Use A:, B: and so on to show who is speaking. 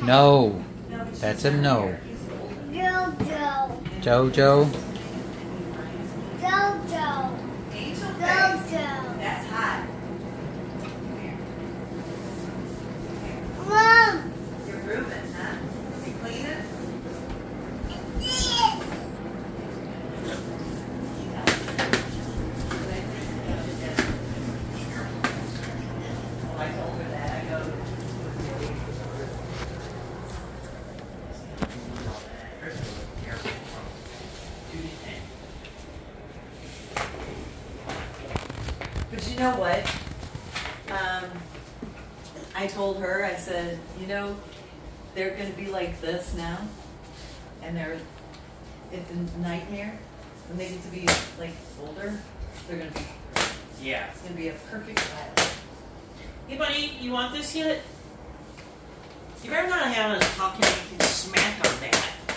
A: No. That's a no.
B: Jojo.
A: Jojo.
B: Jojo.
C: Angel face.
B: Jojo.
C: That's hot.
B: Mom.
C: You're grooving, huh? You cleaning? I told her that. I go. But you know what? I told her, I said, you know, they're going to be like this now. And it's a nightmare. When they get to be like older, they're going to be,
D: Yeah.
C: it's going to be a perfect child.
D: Hey, buddy, you want this yet? You better not have us talking anything smack on that.